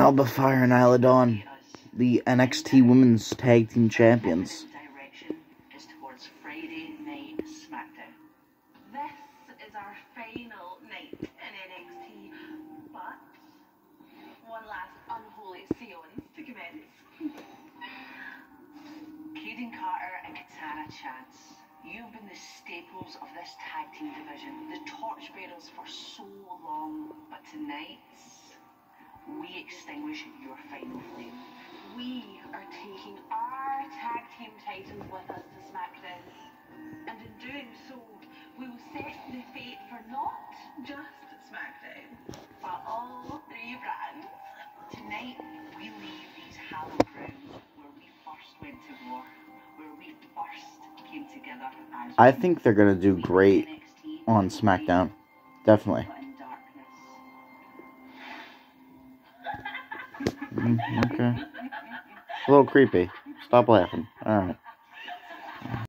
Alba, Fyre, and Isla, the NXT Women's Tag Team Champions. Direction is towards Friday Night SmackDown. This is our final night in NXT, but one last unholy seance to commence. Kaden Carter and Katana Chance, you've been the staples of this tag team division, the torchbearers for so long, but tonight we extinguish your final flame. We are taking our tag team titles with us to SmackDown, and in doing so, we will set the fate for not just SmackDown, but all three brands. Tonight, we leave these hallowed grounds where we first went to war, where we first came together as I think they're gonna do great on SmackDown. Definitely. Okay. A little creepy. Stop laughing. Alright.